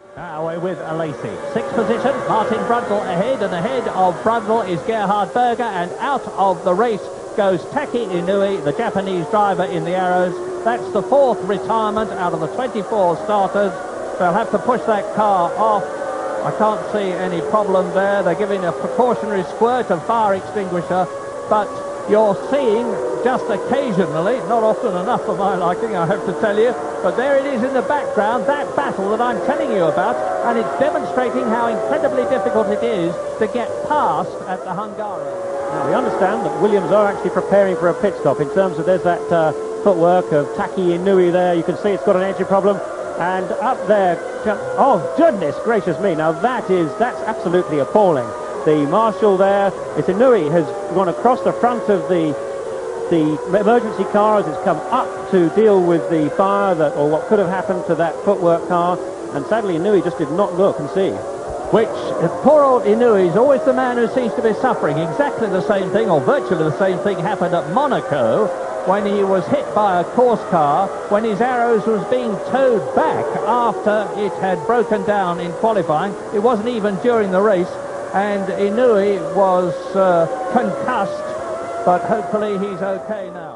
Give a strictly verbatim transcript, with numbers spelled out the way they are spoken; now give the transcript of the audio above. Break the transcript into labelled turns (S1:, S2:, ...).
S1: Away with Alesi. Sixth position, Martin Brundle ahead, and ahead of Brundle is Gerhard Berger, and out of the race goes Taki Inui, the Japanese driver in the Arrows. That's the fourth retirement out of the twenty-four starters. They'll have to push that car off. I can't see any problem there. They're giving a precautionary squirt of fire extinguisher, but you're seeing just occasionally, not often enough for my liking, I have to tell you, but there it is in the background, that battle that I'm telling you about, and it's demonstrating how incredibly difficult it is to get past at the Hungaroring.
S2: Now, we understand that Williams are actually preparing for a pit stop in terms of there's that uh, footwork of Taki Inui there. You can see it's got an entry problem. And up there, oh, goodness gracious me. Now, that is, that's absolutely appalling. The marshal there, it's Inui, has gone across the front of the the emergency car as it's come up to deal with the fire that, or what could have happened to that footwork car. And sadly, Inui just did not look and see.
S1: Which, poor old Inui is always the man who seems to be suffering. Exactly the same thing, or virtually the same thing, happened at Monaco when he was hit by a course car, when his Arrows was being towed back after it had broken down in qualifying. It wasn't even during the race, and Inui was uh, concussed, but hopefully he's okay now.